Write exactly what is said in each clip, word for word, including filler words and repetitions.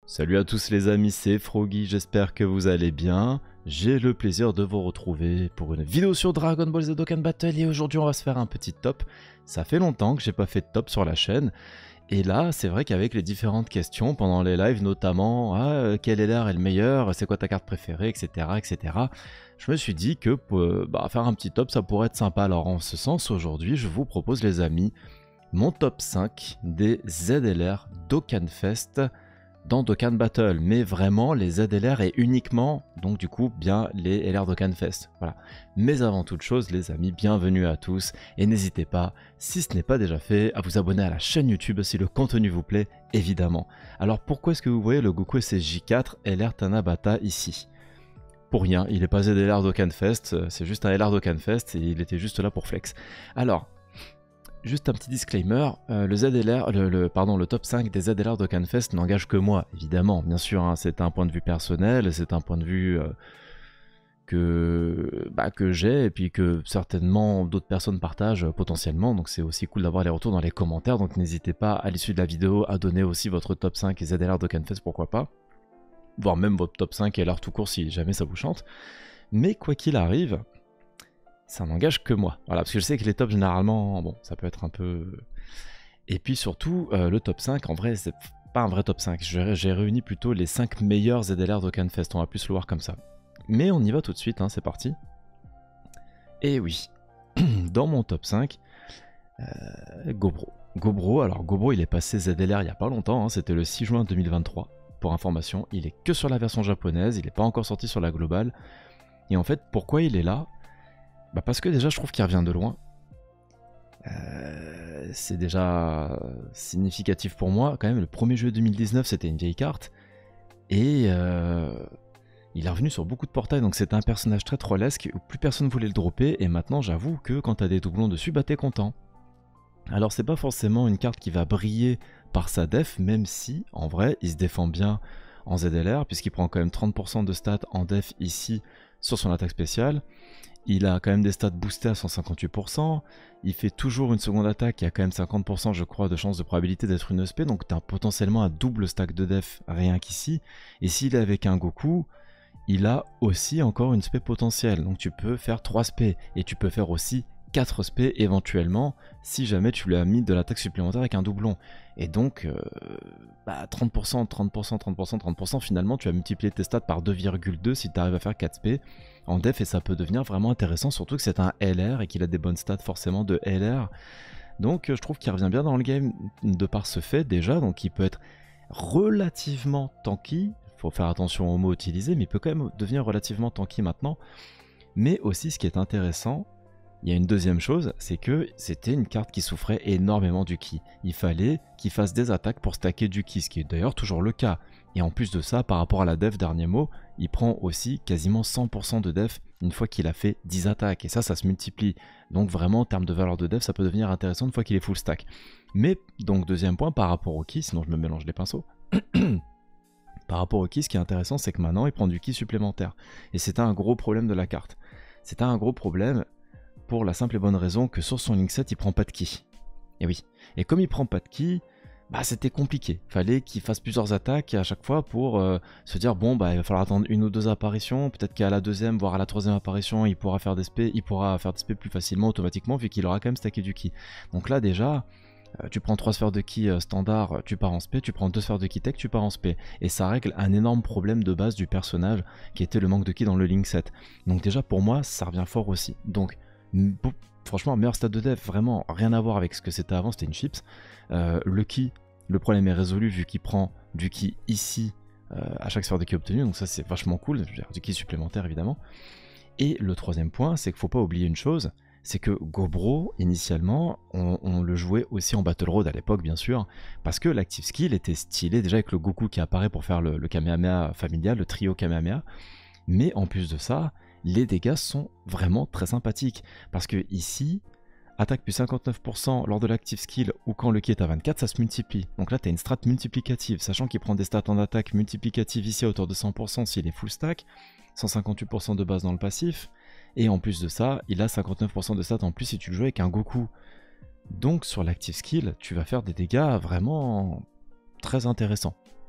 Salut à tous les amis, c'est Froggy, j'espère que vous allez bien. J'ai le plaisir de vous retrouver pour une vidéo sur Dragon Ball Z Dokkan Battle et aujourd'hui on va se faire un petit top. Ça fait longtemps que j'ai pas fait de top sur la chaîne et là c'est vrai qu'avec les différentes questions pendant les lives notamment, ah, quel L R est le meilleur, c'est quoi ta carte préférée, etc, et cetera. Je me suis dit que euh, bah, faire un petit top ça pourrait être sympa. Alors en ce sens aujourd'hui je vous propose les amis mon top cinq des Z L R Dokkan Fest dans Dokkan Battle, mais vraiment les Z L R et uniquement, donc du coup, bien les L R Dokkan Fest. Voilà. Mais avant toute chose, les amis, bienvenue à tous, et n'hésitez pas, si ce n'est pas déjà fait, à vous abonner à la chaîne YouTube si le contenu vous plaît, évidemment. Alors pourquoi est-ce que vous voyez le Goku S S J quatre L R Tanabata ici? Pour rien, il n'est pas Z L R Dokkan Fest, c'est juste un L R Dokkan Fest, et il était juste là pour flex. Alors, juste un petit disclaimer, euh, le Z L R, le, le, pardon, le top cinq des Z L R Dokkan Fest n'engage que moi, évidemment, bien sûr, hein, c'est un point de vue personnel, c'est un point de vue euh, que, bah, que j'ai, et puis que certainement d'autres personnes partagent euh, potentiellement, donc c'est aussi cool d'avoir les retours dans les commentaires, donc n'hésitez pas à l'issue de la vidéo à donner aussi votre top cinq et Z L R Dokkan Fest, pourquoi pas, voire même votre top cinq L R tout court si jamais ça vous chante, mais quoi qu'il arrive, ça n'engage que moi. Voilà, parce que je sais que les tops, généralement, bon, ça peut être un peu... Et puis surtout, euh, le top cinq, en vrai, c'est pas un vrai top cinq. J'ai réuni plutôt les cinq meilleurs Z L R Dokkan Fest, on va plus le voir comme ça. Mais on y va tout de suite, hein, c'est parti. Et oui, dans mon top cinq, euh, Gobro. Gobro, alors Gobro, il est passé Z L R il n'y a pas longtemps, hein, c'était le six juin deux mille vingt-trois. Pour information, il est que sur la version japonaise, il n'est pas encore sorti sur la globale. Et en fait, pourquoi il est là ? Bah parce que déjà je trouve qu'il revient de loin. Euh, c'est déjà significatif pour moi. Quand même, le premier jeu deux mille dix-neuf c'était une vieille carte. Et euh, il est revenu sur beaucoup de portails. Donc c'était un personnage très trollesque où plus personne voulait le dropper. Et maintenant j'avoue que quand t'as des doublons dessus, bah t'es content. Alors c'est pas forcément une carte qui va briller par sa def, même si en vrai il se défend bien en Z L R. Puisqu'il prend quand même trente pour cent de stats en def ici sur son attaque spéciale. Il a quand même des stats boostés à cent cinquante-huit pour cent, il fait toujours une seconde attaque qui a quand même cinquante pour cent je crois de chance de probabilité d'être une E S P, donc tu as potentiellement un double stack de def rien qu'ici. Et s'il est avec un Goku, il a aussi encore une S P potentielle, donc tu peux faire trois S P, et tu peux faire aussi quatre S P éventuellement, si jamais tu lui as mis de l'attaque supplémentaire avec un doublon. Et donc, euh, bah, trente pour cent, trente pour cent, trente pour cent, trente pour cent, finalement tu as multiplié tes stats par deux virgule deux si tu arrives à faire quatre S P en def, et ça peut devenir vraiment intéressant, surtout que c'est un L R et qu'il a des bonnes stats forcément de L R. Donc je trouve qu'il revient bien dans le game de par ce fait déjà, donc il peut être relativement tanky, il faut faire attention aux mots utilisés, mais il peut quand même devenir relativement tanky maintenant. Mais aussi ce qui est intéressant, il y a une deuxième chose, c'est que c'était une carte qui souffrait énormément du ki. Il fallait qu'il fasse des attaques pour stacker du ki, ce qui est d'ailleurs toujours le cas. Et en plus de ça, par rapport à la def dernier mot, il prend aussi quasiment cent pour cent de def une fois qu'il a fait dix attaques. Et ça, ça se multiplie. Donc vraiment, en termes de valeur de def, ça peut devenir intéressant une fois qu'il est full stack. Mais, donc deuxième point, par rapport au ki, sinon je me mélange les pinceaux. Par rapport au ki, ce qui est intéressant, c'est que maintenant, il prend du ki supplémentaire. Et c'était un gros problème de la carte. C'était un gros problème pour la simple et bonne raison que sur son Link sept, il prend pas de ki. Et oui. Et comme il prend pas de ki, bah c'était compliqué. Fallait qu'il fasse plusieurs attaques à chaque fois pour euh, se dire bon bah il va falloir attendre une ou deux apparitions. Peut-être qu'à la deuxième, voire à la troisième apparition, il pourra faire des S P, il pourra faire des S P plus facilement automatiquement vu qu'il aura quand même stacké du ki. Donc là déjà, euh, tu prends trois sphères de ki euh, standard, tu pars en S P, tu prends deux sphères de ki tech, tu pars en S P. Et ça règle un énorme problème de base du personnage qui était le manque de ki dans le Link sept. Donc déjà pour moi, ça revient fort aussi. Donc franchement, meilleur stade de def, vraiment rien à voir avec ce que c'était avant, c'était une chips. Euh, le ki, le problème est résolu vu qu'il prend du ki ici euh, à chaque sphère de ki obtenue, donc ça c'est vachement cool, je veux dire, du ki supplémentaire évidemment. Et le troisième point, c'est qu'il faut pas oublier une chose, c'est que Gobro, initialement, on, on le jouait aussi en Battle Road à l'époque bien sûr, parce que l'active skill était stylé déjà avec le Goku qui apparaît pour faire le, le Kamehameha familial, le trio Kamehameha, mais en plus de ça, les dégâts sont vraiment très sympathiques. Parce que ici, attaque plus cinquante-neuf pour cent lors de l'active skill ou quand le ki est à vingt-quatre, ça se multiplie. Donc là, tu as une strat multiplicative, sachant qu'il prend des stats en attaque multiplicatives ici à hauteur de cent pour cent s'il est full stack, cent cinquante-huit pour cent de base dans le passif, et en plus de ça, il a cinquante-neuf pour cent de stats en plus si tu le joues avec un Goku. Donc sur l'active skill, tu vas faire des dégâts vraiment très intéressants. Hein.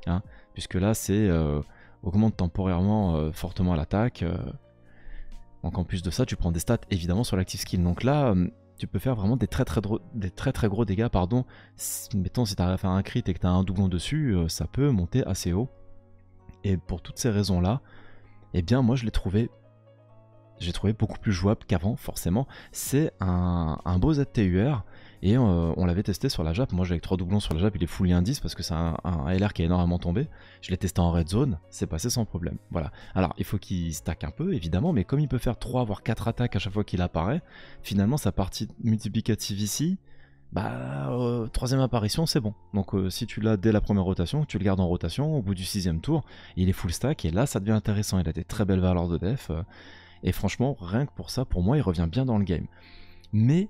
puisque là c'est euh, augmente temporairement euh, fortement l'attaque. Euh, donc en plus de ça, tu prends des stats évidemment sur l'active skill. Donc là, euh, tu peux faire vraiment des très très, des très, très gros dégâts. Pardon. Si, mettons si tu arrives à faire un crit et que tu as un doublon dessus, euh, ça peut monter assez haut. Et pour toutes ces raisons-là, eh bien moi je l'ai trouvé, j'ai trouvé beaucoup plus jouable qu'avant, forcément. C'est un, un beau Z T U R, et euh, on l'avait testé sur la Jap. Moi j'ai avec trois doublons sur la Jap, il est full indice parce que c'est un, un L R qui est énormément tombé. Je l'ai testé en red zone, c'est passé sans problème. Voilà. Alors il faut qu'il stack un peu évidemment, mais comme il peut faire trois voire quatre attaques à chaque fois qu'il apparaît, finalement sa partie multiplicative ici, bah euh, troisième apparition c'est bon. Donc euh, si tu l'as dès la première rotation, tu le gardes en rotation, au bout du sixième tour, il est full stack et là ça devient intéressant. Il a des très belles valeurs de def. Euh, Et franchement, rien que pour ça, pour moi, il revient bien dans le game. Mais,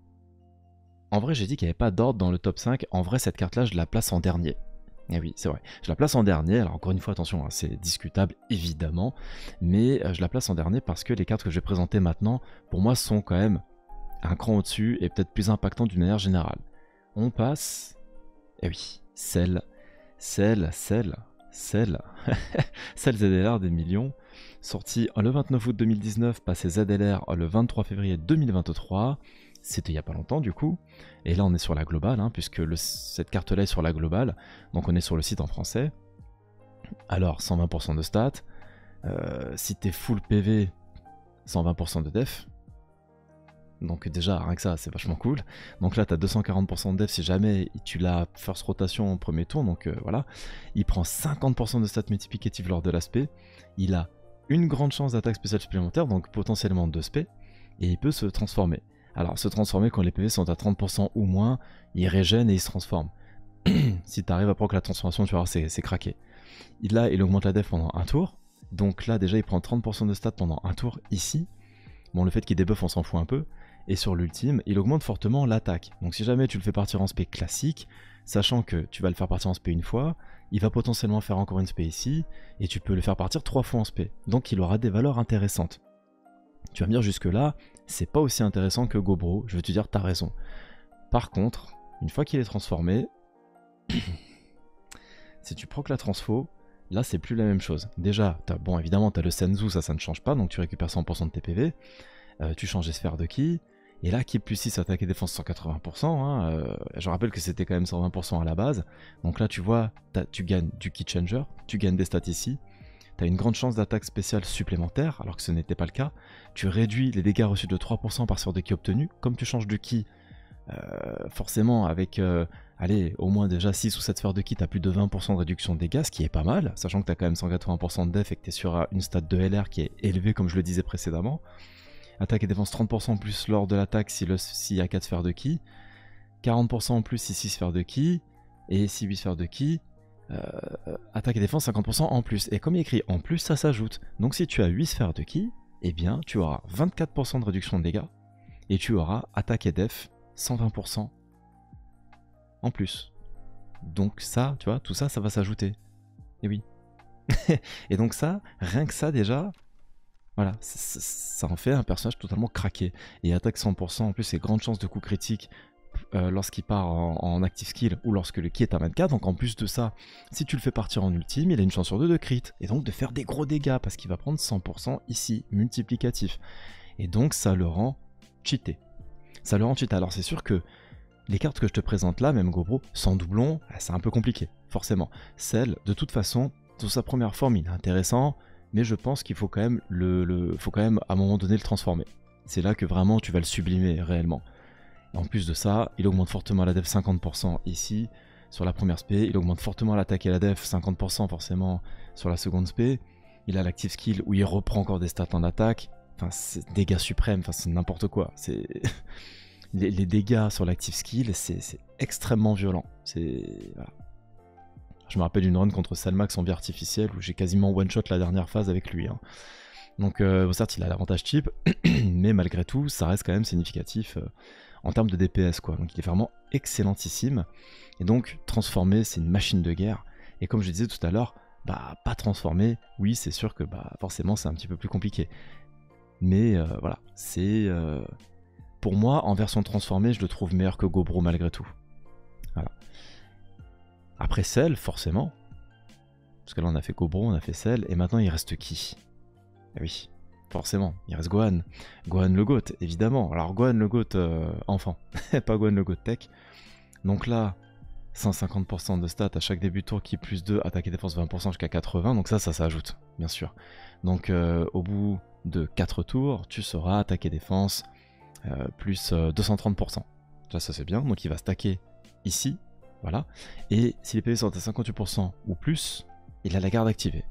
en vrai, j'ai dit qu'il n'y avait pas d'ordre dans le top cinq. En vrai, cette carte-là, je la place en dernier. Et oui, c'est vrai. Je la place en dernier. Alors, encore une fois, attention, hein, c'est discutable, évidemment. Mais euh, je la place en dernier parce que les cartes que je vais présenter maintenant, pour moi, sont quand même un cran au-dessus et peut-être plus impactantes d'une manière générale. On passe... Eh oui, celle, celle, celle, celle, celle Z L R des millions. Sorti le vingt-neuf août deux mille dix-neuf, passé Z L R le vingt-trois février deux mille vingt-trois, c'était il n'y a pas longtemps du coup, et là on est sur la globale, hein, puisque le, cette carte-là est sur la globale, donc on est sur le site en français. Alors cent vingt pour cent de stats, euh, si t'es full P V, cent vingt pour cent de def, donc déjà rien que ça c'est vachement cool. Donc là t'as deux cent quarante pour cent de def si jamais tu l'as first rotation au premier tour, donc euh, voilà. Il prend cinquante pour cent de stats multiplicatives lors de l'aspect, il a une grande chance d'attaque spéciale supplémentaire, donc potentiellement deux spé, et il peut se transformer. Alors se transformer quand les P V sont à trente pour cent ou moins, il régène et il se transforme. Si tu arrives à proc la transformation, tu vas voir c'est craqué. Là il augmente la def pendant un tour, donc là déjà il prend trente pour cent de stats pendant un tour ici. Bon, le fait qu'il débuffe on s'en fout un peu, et sur l'ultime il augmente fortement l'attaque. Donc si jamais tu le fais partir en spé classique, sachant que tu vas le faire partir en spé une fois, il va potentiellement faire encore une spé ici, et tu peux le faire partir trois fois en spé. Donc il aura des valeurs intéressantes. Tu vas me dire jusque là, c'est pas aussi intéressant que Gobro, je vais te dire t'as raison. Par contre, une fois qu'il est transformé, si tu procs la transfo, là c'est plus la même chose. Déjà, as, bon évidemment t'as le Senzu, ça ça ne change pas, donc tu récupères cent pour cent de tes P V, euh, tu changes les sphères de ki, et là, qui plus six, attaque et défense cent quatre-vingts pour cent. Hein, euh, je rappelle que c'était quand même cent vingt pour cent à la base. Donc là, tu vois, tu gagnes du key changer, tu gagnes des stats ici. Tu as une grande chance d'attaque spéciale supplémentaire, alors que ce n'était pas le cas. Tu réduis les dégâts reçus de trois pour cent par sphère de ki obtenue. Comme tu changes de ki, euh, forcément, avec euh, allez, au moins déjà six ou sept sphères de ki, tu as plus de vingt pour cent de réduction de dégâts, ce qui est pas mal, sachant que tu as quand même cent quatre-vingts pour cent de def et que tu es sur une stat de L R qui est élevée, comme je le disais précédemment. Attaque et défense trente pour cent en plus lors de l'attaque s'il si y a quatre sphères de ki, quarante pour cent en plus si six sphères de ki, et si huit sphères de ki, euh, attaque et défense cinquante pour cent en plus. Et comme il est écrit en plus, ça s'ajoute. Donc si tu as huit sphères de ki, eh bien tu auras vingt-quatre pour cent de réduction de dégâts, et tu auras attaque et def cent vingt pour cent en plus. Donc ça, tu vois, tout ça, ça va s'ajouter. Et oui. Et donc ça, rien que ça déjà... Voilà, ça en fait un personnage totalement craqué. Et attaque cent pour cent, en plus, c'est grande chance de coup critique euh, lorsqu'il part en, en active skill ou lorsque le ki est à vingt-quatre. Donc en plus de ça, si tu le fais partir en ultime, il a une chance sur deux de crit. Et donc de faire des gros dégâts parce qu'il va prendre cent pour cent ici, multiplicatif. Et donc ça le rend cheaté. Ça le rend cheaté. Alors c'est sûr que les cartes que je te présente là, même Gobro, sans doublon, c'est un peu compliqué, forcément. Celle, de toute façon, dans sa première forme, il est intéressant. Mais je pense qu'il faut quand même le, le, faut quand même à un moment donné le transformer. C'est là que vraiment tu vas le sublimer réellement. Et en plus de ça, il augmente fortement la def cinquante pour cent ici sur la première spé, il augmente fortement l'attaque et la def cinquante pour cent forcément sur la seconde spé. Il a l'active skill où il reprend encore des stats en attaque. Enfin, c'est dégâts suprêmes, enfin c'est n'importe quoi. C'est les, les dégâts sur l'active skill, c'est extrêmement violent. C'est voilà. Je me rappelle d'une run contre Salmax en vie artificielle où j'ai quasiment one-shot la dernière phase avec lui. Hein. Donc euh, certes il a l'avantage cheap, mais malgré tout ça reste quand même significatif euh, en termes de D P S quoi. Donc il est vraiment excellentissime. Et donc transformer c'est une machine de guerre. Et comme je disais tout à l'heure, bah pas transformer, oui c'est sûr que bah forcément c'est un petit peu plus compliqué. Mais euh, voilà, c'est... Euh, pour moi en version transformée je le trouve meilleur que Gobro malgré tout. Voilà. Après Cell, forcément, Parce que là on a fait Cobro, on a fait Cell, et maintenant il reste qui? Eh oui, forcément, il reste Gohan. Gohan le GOAT, évidemment. Alors Gohan le GOAT euh, enfant, pas Gohan le GOAT tech. Donc là, cent cinquante pour cent de stats à chaque début de tour qui plus deux, attaque et défense vingt pour cent jusqu'à quatre-vingts, donc ça, ça s'ajoute, bien sûr. Donc euh, au bout de quatre tours, tu seras attaque et défense euh, plus euh, deux cent trente pour cent. Ça, ça c'est bien, donc il va stacker ici, voilà. Et si les P V sont à cinquante-huit pour cent ou plus, il a la garde activée.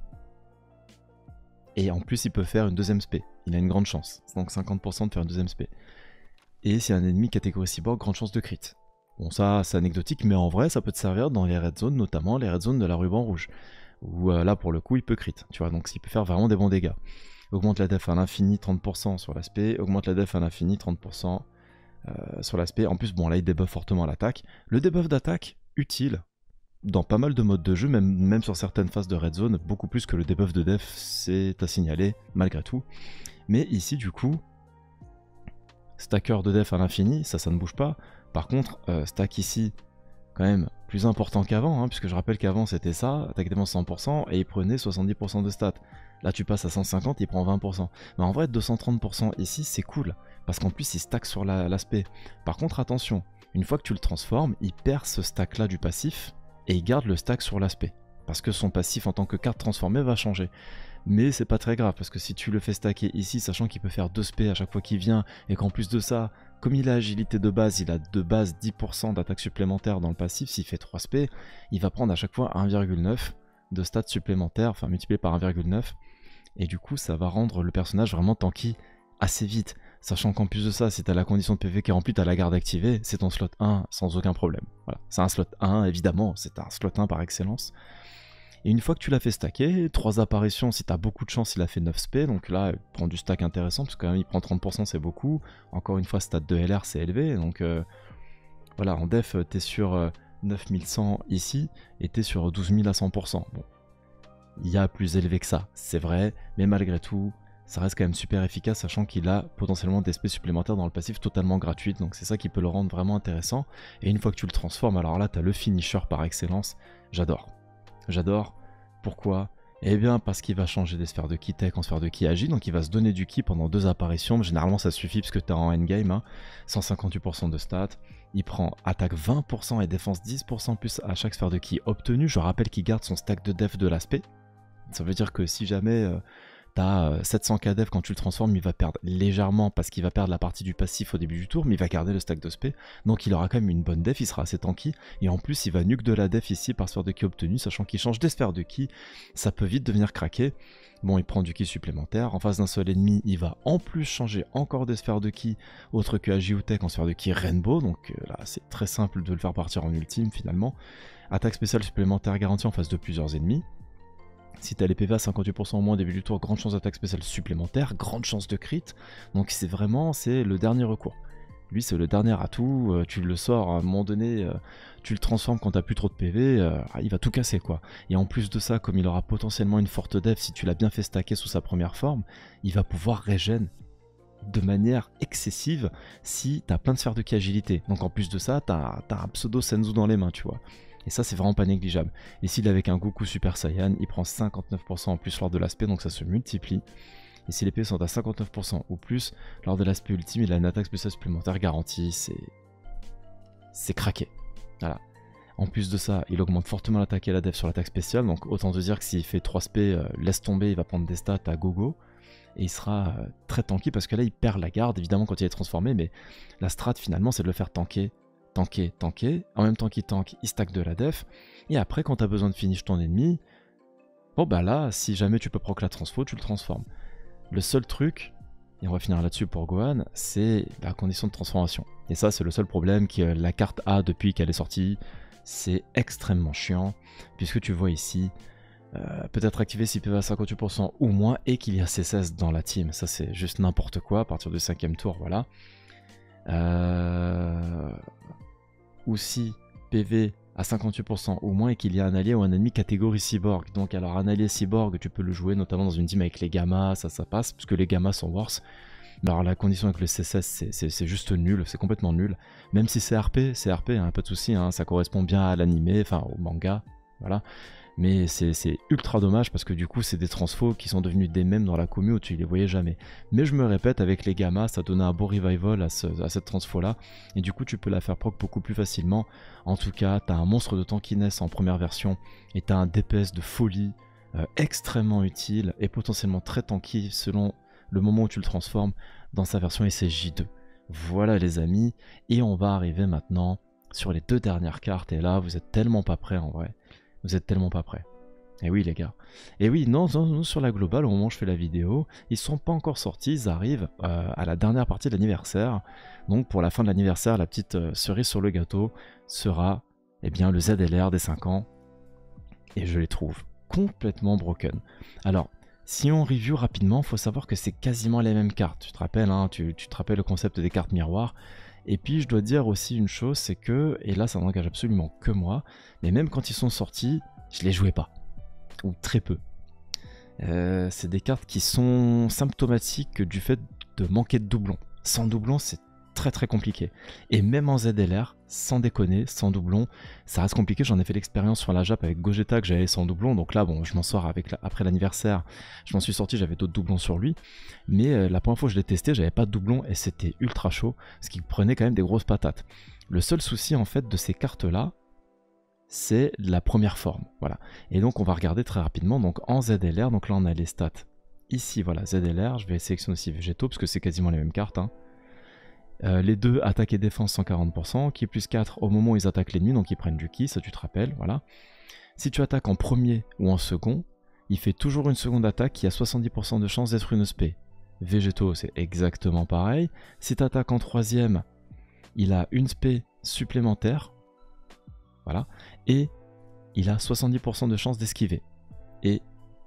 Et en plus, il peut faire une deuxième spé. Il a une grande chance. Donc cinquante pour cent de faire une deuxième spé. Et si un ennemi catégorie cyborg, grande chance de crit. Bon, ça, c'est anecdotique, mais en vrai, ça peut te servir dans les red zones, notamment les red zones de la ruban rouge. Où euh, là, pour le coup, il peut crit. Tu vois, donc il peut faire vraiment des bons dégâts. Augmente la def à l'infini, trente pour cent sur l'aspect. Augmente la def à l'infini, trente pour cent euh, sur l'aspect. En plus, bon, là, il debuff fortement l'attaque. Le debuff d'attaque, utile. Dans pas mal de modes de jeu, même, même sur certaines phases de red zone, beaucoup plus que le debuff de def, c'est à signaler, malgré tout. Mais ici, du coup, stacker de def à l'infini, ça, ça ne bouge pas. Par contre, euh, stack ici, quand même plus important qu'avant, hein, puisque je rappelle qu'avant c'était ça, attaque défense cent pour cent, et il prenait soixante-dix pour cent de stats. Là, tu passes à cent cinquante, il prend vingt pour cent. Mais en vrai, deux cent trente pour cent ici, c'est cool, parce qu'en plus, il stack sur l'aspect. Par contre, attention, une fois que tu le transformes, il perd ce stack-là du passif, et il garde le stack sur l'aspect. Parce que son passif en tant que carte transformée va changer. Mais c'est pas très grave, parce que si tu le fais stacker ici, sachant qu'il peut faire deux spé à chaque fois qu'il vient, et qu'en plus de ça, comme il a agilité de base, il a de base dix pour cent d'attaque supplémentaire dans le passif, s'il fait trois spé, il va prendre à chaque fois un virgule neuf de stats supplémentaires, enfin multiplié par un virgule neuf, et du coup ça va rendre le personnage vraiment tanky assez vite. Sachant qu'en plus de ça, si tu as la condition de P V qui est remplie, tu as la garde activée, c'est ton slot un sans aucun problème. Voilà. C'est un slot un, évidemment, c'est un slot un par excellence. Et une fois que tu l'as fait stacker, trois apparitions, si tu as beaucoup de chance, il a fait neuf spé, donc là, il prend du stack intéressant, parce que quand même, il prend trente pour cent, c'est beaucoup. Encore une fois, stat de L R, c'est élevé, donc euh, voilà, en def, tu es sur euh, neuf mille cent ici, et tu es sur douze mille à cent pour cent. Bon, il y a plus élevé que ça, c'est vrai, mais malgré tout, ça reste quand même super efficace, sachant qu'il a potentiellement des spés supplémentaires dans le passif totalement gratuites, donc c'est ça qui peut le rendre vraiment intéressant. Et une fois que tu le transformes, alors là, tu as le finisher par excellence, j'adore. J'adore. Pourquoi? Eh bien parce qu'il va changer des sphères de ki tech en sphères de ki agi, donc il va se donner du ki pendant deux apparitions, mais généralement ça suffit parce que tu es en endgame, hein. cent cinquante-huit pour cent de stats, il prend attaque vingt pour cent et défense dix pour cent plus à chaque sphère de ki obtenue. Je rappelle qu'il garde son stack de def de l'aspect, ça veut dire que si jamais... Euh, T'as sept cents K def quand tu le transformes, il va perdre légèrement parce qu'il va perdre la partie du passif au début du tour, mais il va garder le stack de spé, donc il aura quand même une bonne def, il sera assez tanky, et en plus il va nuke de la def ici par sphère de ki obtenue, sachant qu'il change des sphères de ki, ça peut vite devenir craqué. Bon, il prend du ki supplémentaire, en face d'un seul ennemi, il va en plus changer encore des sphères de ki, autre que Agi ou Tech en sphère de ki Rainbow, donc euh, là c'est très simple de le faire partir en ultime finalement. Attaque spéciale supplémentaire garantie en face de plusieurs ennemis. Si t'as les P V à cinquante-huit pour cent au moins au début du tour, grande chance d'attaque spéciale supplémentaire, grande chance de crit. Donc c'est vraiment, c'est le dernier recours. Lui c'est le dernier atout, euh, tu le sors à un moment donné, euh, tu le transformes quand t'as plus trop de P V, euh, il va tout casser quoi. Et en plus de ça, comme il aura potentiellement une forte def, si tu l'as bien fait stacker sous sa première forme, il va pouvoir régène de manière excessive si t'as plein de sphères de ki agilité. Donc en plus de ça, t'as as un pseudo Senzu dans les mains, tu vois. Et ça c'est vraiment pas négligeable. Et s'il est avec un Goku Super Saiyan, il prend cinquante-neuf pour cent en plus lors de l'aspect, donc ça se multiplie. Et si les P V sont à cinquante-neuf pour cent ou plus, lors de l'aspect ultime, il a une attaque spéciale supplémentaire garantie, c'est... C'est craqué. Voilà. En plus de ça, il augmente fortement l'attaque et la def sur l'attaque spéciale, donc autant te dire que s'il fait trois spé, euh, laisse tomber, il va prendre des stats à gogo. Et il sera euh, très tanky, parce que là il perd la garde, évidemment quand il est transformé, mais la strat finalement c'est de le faire tanker. Tanker, tanker, en même temps qu'il tank, il stack de la def, et après quand t'as besoin de finish ton ennemi, bon bah là, si jamais tu peux proc la transfo, tu le transformes. Le seul truc, et on va finir là-dessus pour Gohan, c'est la condition de transformation. Et ça c'est le seul problème que la carte a depuis qu'elle est sortie, c'est extrêmement chiant, puisque tu vois ici, euh, peut-être activé si P V à cinquante-huit pour cent ou moins, et qu'il y a C S S dans la team, ça c'est juste n'importe quoi, à partir du cinquième tour, voilà. Euh... ou si P V à cinquante-huit pour cent ou moins et qu'il y a un allié ou un ennemi catégorie cyborg. Donc alors un allié cyborg, tu peux le jouer notamment dans une team avec les gammas, ça ça passe, parce que les gammas sont worse. Mais alors la condition avec le C S S, c'est juste nul, c'est complètement nul. Même si c'est R P, c'est R P, hein, pas de souci, hein, ça correspond bien à l'animé, enfin au manga, voilà. Mais c'est ultra dommage parce que du coup, c'est des transfos qui sont devenus des mèmes dans la commu où tu les voyais jamais. Mais je me répète, avec les gammas, ça donnait un beau revival à, ce, à cette transfo-là. Et du coup, tu peux la faire proc beaucoup plus facilement. En tout cas, tu as un monstre de tankiness en première version et tu as un D P S de folie euh, extrêmement utile et potentiellement très tanky selon le moment où tu le transformes dans sa version S S J deux. Voilà les amis, et on va arriver maintenant sur les deux dernières cartes, et là vous êtes tellement pas prêts en vrai, vous êtes tellement pas prêts. Et oui les gars, et oui non, non, non, sur la globale au moment où je fais la vidéo, ils sont pas encore sortis, ils arrivent euh, à la dernière partie de l'anniversaire, donc pour la fin de l'anniversaire, la petite euh, cerise sur le gâteau sera eh bien, le Z L R des cinq ans, et je les trouve complètement broken. Alors, si on review rapidement, il faut savoir que c'est quasiment les mêmes cartes. Tu te rappelles, hein, tu, tu te rappelles le concept des cartes miroirs. Et puis je dois dire aussi une chose, c'est que, et là ça n'engage absolument que moi, mais même quand ils sont sortis, je les jouais pas. Ou très peu. Euh, c'est des cartes qui sont symptomatiques du fait de manquer de doublons. Sans doublons, c'est très très compliqué. Et même en Z L R, sans déconner, sans doublon, ça reste compliqué. J'en ai fait l'expérience sur la Jap avec Gogeta que j'avais sans doublon. Donc là, bon, je m'en sors avec la... après l'anniversaire. Je m'en suis sorti, j'avais d'autres doublons sur lui. Mais euh, la première fois que je l'ai testé, j'avais pas de doublon et c'était ultra chaud. Ce qui prenait quand même des grosses patates. Le seul souci en fait de ces cartes-là, c'est la première forme. Voilà. Et donc on va regarder très rapidement. Donc en Z L R, donc là on a les stats. Ici, voilà, Z L R. Je vais sélectionner aussi végétaux parce que c'est quasiment les mêmes cartes. Hein. Euh, les deux, attaque et défense cent quarante pour cent, qui plus quatre au moment où ils attaquent l'ennemi, donc ils prennent du ki, ça tu te rappelles, voilà. Si tu attaques en premier ou en second, il fait toujours une seconde attaque qui a soixante-dix pour cent de chance d'être une spé. Végétaux, c'est exactement pareil. Si tu attaques en troisième, il a une spé supplémentaire, voilà, et il a soixante-dix pour cent de chance d'esquiver. Et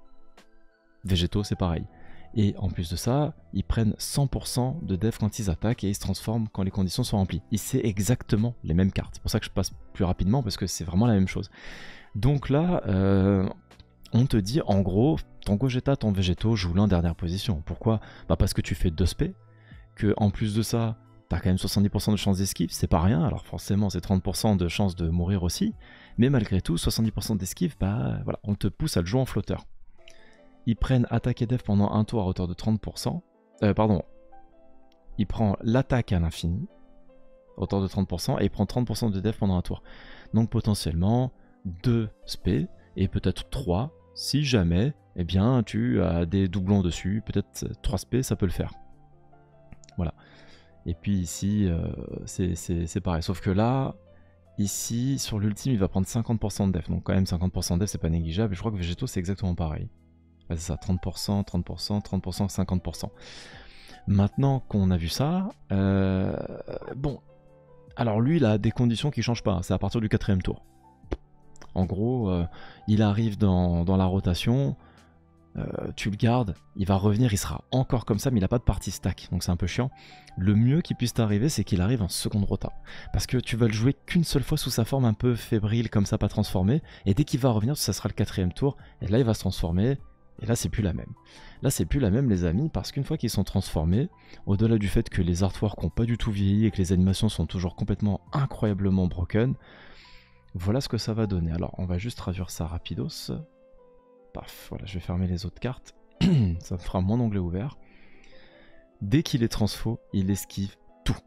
végétaux, c'est pareil. Et en plus de ça, ils prennent cent pour cent de def quand ils attaquent et ils se transforment quand les conditions sont remplies. Et c'est exactement les mêmes cartes. C'est pour ça que je passe plus rapidement parce que c'est vraiment la même chose. Donc là, euh, on te dit en gros, ton Gogeta, ton Végétaux joue en dernière position. Pourquoi? Bah parce que tu fais deux spé, que en plus de ça, t'as quand même soixante-dix pour cent de chance d'esquive, c'est pas rien. Alors forcément, c'est trente pour cent de chance de mourir aussi. Mais malgré tout, soixante-dix pour cent d'esquive, bah voilà, on te pousse à le jouer en flotteur. Ils prennent attaque et def pendant un tour à hauteur de trente pour cent. Euh, pardon. Il prend l'attaque à l'infini, à hauteur de trente pour cent, et il prend trente pour cent de def pendant un tour. Donc potentiellement deux spé, et peut-être trois, si jamais, eh bien, tu as des doublons dessus, peut-être trois spé, ça peut le faire. Voilà. Et puis ici, euh, c'est pareil. Sauf que là, ici, sur l'ultime, il va prendre cinquante pour cent de def. Donc quand même, cinquante pour cent de def, c'est pas négligeable. Et je crois que Végétaux, c'est exactement pareil. C'est ça, trente pour cent, trente pour cent, trente pour cent, cinquante pour cent. Maintenant qu'on a vu ça, euh, bon, alors lui, il a des conditions qui ne changent pas, c'est à partir du quatrième tour. En gros, euh, il arrive dans, dans la rotation, euh, tu le gardes, il va revenir, il sera encore comme ça, mais il n'a pas de partie stack, donc c'est un peu chiant. Le mieux qui puisse t'arriver, c'est qu'il arrive en seconde rota, parce que tu vas le jouer qu'une seule fois sous sa forme un peu fébrile, comme ça, pas transformée, et dès qu'il va revenir, ça sera le quatrième tour, et là il va se transformer. Et là, c'est plus la même. Là, c'est plus la même, les amis, parce qu'une fois qu'ils sont transformés, au-delà du fait que les artworks n'ont pas du tout vieilli et que les animations sont toujours complètement incroyablement broken, voilà ce que ça va donner. Alors, on va juste traduire ça rapidos. Paf, voilà, je vais fermer les autres cartes. Ça me fera mon onglet ouvert. Dès qu'il est transfo, il esquive tout.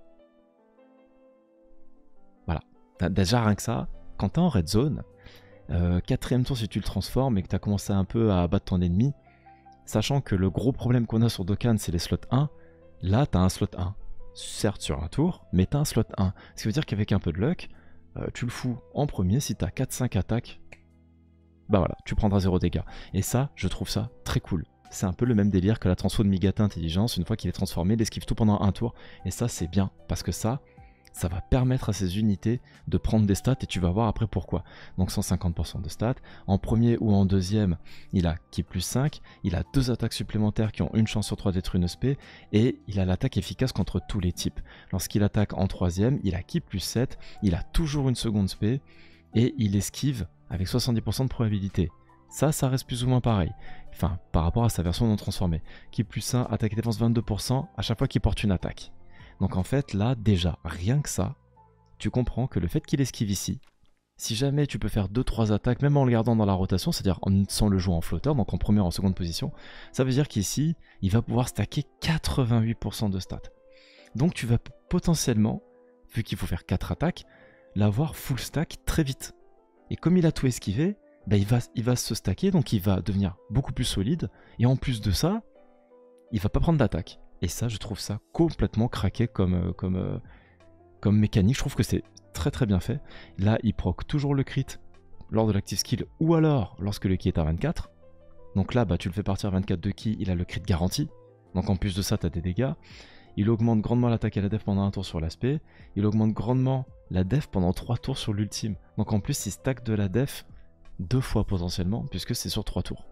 Voilà. Déjà, rien que ça, quand t'es en red zone, Euh, quatrième tour si tu le transformes et que tu as commencé un peu à abattre ton ennemi, sachant que le gros problème qu'on a sur Dokkan c'est les slots un, là tu as un slot un, certes sur un tour, mais tu as un slot un, ce qui veut dire qu'avec un peu de luck, euh, tu le fous en premier, si tu as quatre cinq attaques, bah voilà, tu prendras zéro dégâts. Et ça, je trouve ça très cool. C'est un peu le même délire que la transfo de Migata Intelligence, une fois qu'il est transformé, il esquive tout pendant un tour, et ça c'est bien, parce que ça, ça va permettre à ces unités de prendre des stats et tu vas voir après pourquoi. Donc cent cinquante pour cent de stats. En premier ou en deuxième, il a ki plus cinq, il a deux attaques supplémentaires qui ont une chance sur trois d'être une spé et il a l'attaque efficace contre tous les types. Lorsqu'il attaque en troisième, il a ki plus sept, il a toujours une seconde spé et il esquive avec soixante-dix pour cent de probabilité. Ça, ça reste plus ou moins pareil. Enfin, par rapport à sa version non transformée. Ki plus un, attaque et défense vingt-deux pour cent à chaque fois qu'il porte une attaque. Donc en fait, là, déjà, rien que ça, tu comprends que le fait qu'il esquive ici, Si jamais tu peux faire deux trois attaques, même en le gardant dans la rotation, c'est-à-dire sans le jouer en flotteur, donc en première ou en seconde position, ça veut dire qu'ici, il va pouvoir stacker quatre-vingt-huit pour cent de stats. Donc tu vas potentiellement, vu qu'il faut faire quatre attaques, l'avoir full stack très vite. Et comme il a tout esquivé, bah il, va, il va se stacker, donc il va devenir beaucoup plus solide. Et en plus de ça, il va pas prendre d'attaque. Et ça, je trouve ça complètement craqué comme, comme, comme mécanique. Je trouve que c'est très très bien fait. Là, il proc toujours le crit lors de l'active skill ou alors lorsque le ki est à vingt-quatre. Donc là, bah, tu le fais partir à vingt-quatre de ki, il a le crit garanti. Donc en plus de ça, tu as des dégâts. Il augmente grandement l'attaque et la def pendant un tour sur l'aspect. Il augmente grandement la def pendant trois tours sur l'ultime. Donc en plus, il stack de la def deux fois potentiellement, puisque c'est sur trois tours.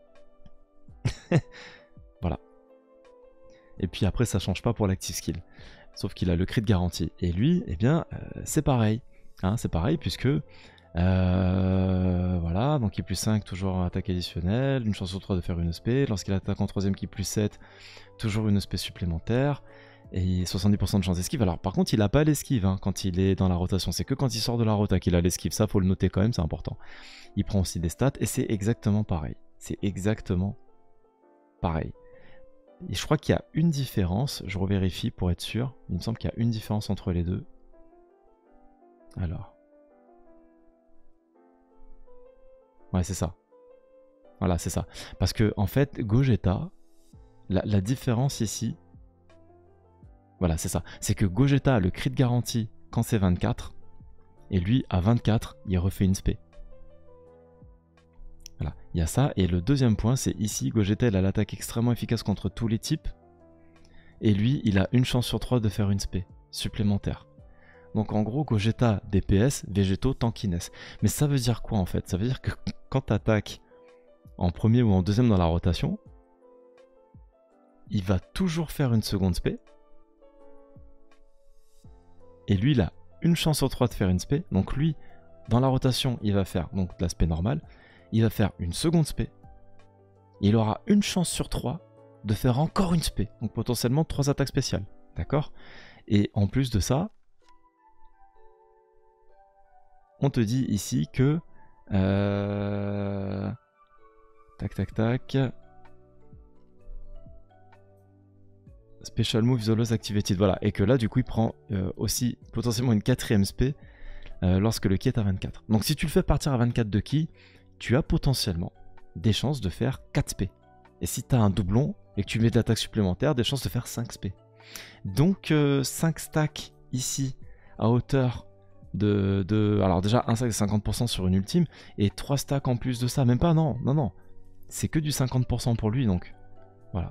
Voilà. Et puis après, ça change pas pour l'active skill. Sauf qu'il a le crit garanti. Et lui, eh bien, euh, c'est pareil. Hein, c'est pareil, puisque... Euh, voilà, donc il plus cinq, toujours attaque additionnelle, une chance sur trois de faire une E S P. Lorsqu'il attaque en troisième, qui plus sept, toujours une E S P supplémentaire. Et soixante-dix pour cent de chance d'esquive. Alors par contre, il n'a pas l'esquive hein, quand il est dans la rotation. C'est que quand il sort de la rota qu'il a l'esquive. Ça, faut le noter quand même, c'est important. Il prend aussi des stats et c'est exactement pareil. C'est exactement pareil. Et je crois qu'il y a une différence. Je revérifie pour être sûr. Il me semble qu'il y a une différence entre les deux. Alors. Ouais, c'est ça. Voilà, c'est ça. Parce que, en fait, Gogeta, la, la différence ici, voilà, c'est ça. C'est que Gogeta a le crit garanti quand c'est vingt-quatre, et lui, à vingt-quatre, il refait une spé. Voilà, il y a ça. Et le deuxième point, c'est ici, Gogeta, il a l'attaque extrêmement efficace contre tous les types, et lui, il a une chance sur trois de faire une spé supplémentaire. Donc en gros, Gogeta, D P S, végétaux, tankiness. Mais ça veut dire quoi en fait? Ça veut dire que quand tu attaques en premier ou en deuxième dans la rotation, il va toujours faire une seconde spé. Et lui, il a une chance sur trois de faire une spé. Donc lui, dans la rotation, il va faire donc de la spé normale. Il va faire une seconde spé. Et il aura une chance sur trois de faire encore une spé. Donc potentiellement trois attaques spéciales. D'accord? Et en plus de ça, on te dit ici que... Euh... Tac, tac, tac. Special Move Zolos Activated. Voilà. Et que là, du coup, il prend euh, aussi potentiellement une quatrième spé euh, lorsque le ki est à vingt-quatre. Donc si tu le fais partir à vingt-quatre de ki, tu as potentiellement des chances de faire quatre spé. Et si tu as un doublon et que tu mets de l'attaque supplémentaire, des chances de faire cinq spé. Donc euh, cinq stacks ici à hauteur de, de... Alors déjà un stack de cinquante pour cent sur une ultime et trois stacks en plus de ça. Même pas, non, non, non. C'est que du cinquante pour cent pour lui, donc voilà.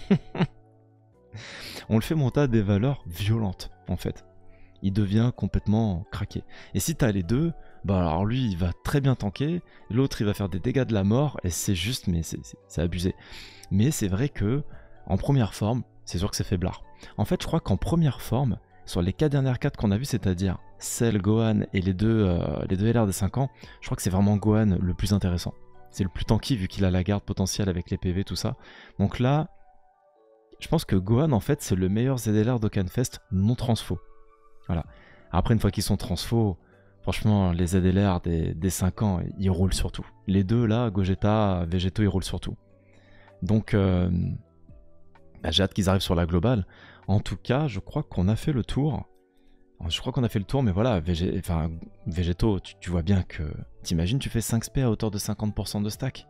On le fait monter à des valeurs violentes, en fait. Il devient complètement craqué. Et si t'as les deux, bah alors lui, il va très bien tanker, l'autre, il va faire des dégâts de la mort, et c'est juste, mais c'est abusé. Mais c'est vrai que, en première forme, c'est sûr que c'est faiblard. En fait, je crois qu'en première forme, sur les quatre dernières cartes qu'on a vues, c'est-à-dire Cell, Gohan et les deux, euh, les deux L R des cinq ans, je crois que c'est vraiment Gohan le plus intéressant. C'est le plus tanky, vu qu'il a la garde potentielle avec les P V, tout ça. Donc là... Je pense que Gohan, en fait, c'est le meilleur Z L R d'Okkanfest non transfo. Voilà. Après, une fois qu'ils sont transfo, franchement, les Z L R des, des cinq ans, ils roulent surtout. Les deux, là, Gogeta, Végétaux, ils roulent surtout. Donc, euh, bah, j'ai hâte qu'ils arrivent sur la globale. En tout cas, je crois qu'on a fait le tour. Je crois qu'on a fait le tour, mais voilà, Végé... enfin, Végétaux, tu, tu vois bien que... T'imagines, tu fais cinq spé à hauteur de cinquante pour cent de stack.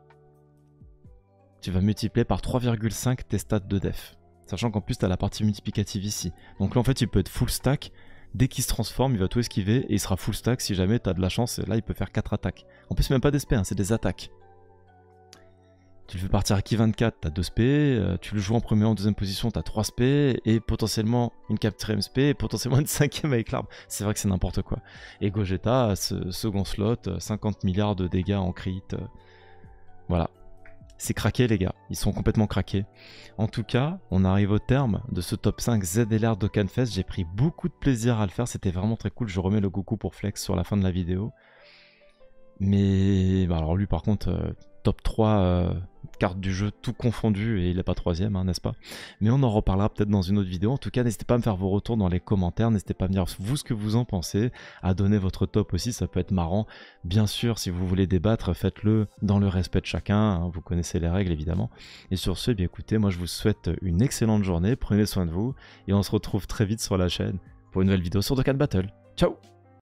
Tu vas multiplier par trois virgule cinq tes stats de def. Sachant qu'en plus, tu as la partie multiplicative ici. Donc là, en fait, il peut être full stack. Dès qu'il se transforme, il va tout esquiver et il sera full stack si jamais tu as de la chance. Et là, il peut faire quatre attaques. En plus, même pas d'S P, hein, c'est des attaques. Tu le fais partir à ki vingt-quatre, tu as deux S P. Euh, tu le joues en première, en deuxième position, tu as trois S P. Et potentiellement une quatrième S P. Et potentiellement une cinquième avec l'arbre. C'est vrai que c'est n'importe quoi. Et Gogeta, ce second slot, cinquante milliards de dégâts en crit. Euh, voilà. C'est craqué les gars, ils sont complètement craqués. En tout cas, on arrive au terme de ce top cinq Z L R d'Okkanfest. J'ai pris beaucoup de plaisir à le faire, c'était vraiment très cool. Je remets le coucou pour Flex sur la fin de la vidéo. Mais bah alors lui par contre, euh, top trois euh, cartes du jeu, tout confondu, et il n'est pas troisième, hein, n'est-ce pas? Mais on en reparlera peut-être dans une autre vidéo. En tout cas, n'hésitez pas à me faire vos retours dans les commentaires, n'hésitez pas à me dire vous ce que vous en pensez, à donner votre top aussi, ça peut être marrant. Bien sûr, si vous voulez débattre, faites-le dans le respect de chacun, hein, vous connaissez les règles évidemment. Et sur ce, eh bien écoutez, moi je vous souhaite une excellente journée, prenez soin de vous, et on se retrouve très vite sur la chaîne pour une nouvelle vidéo sur Dokkan Battle. Ciao!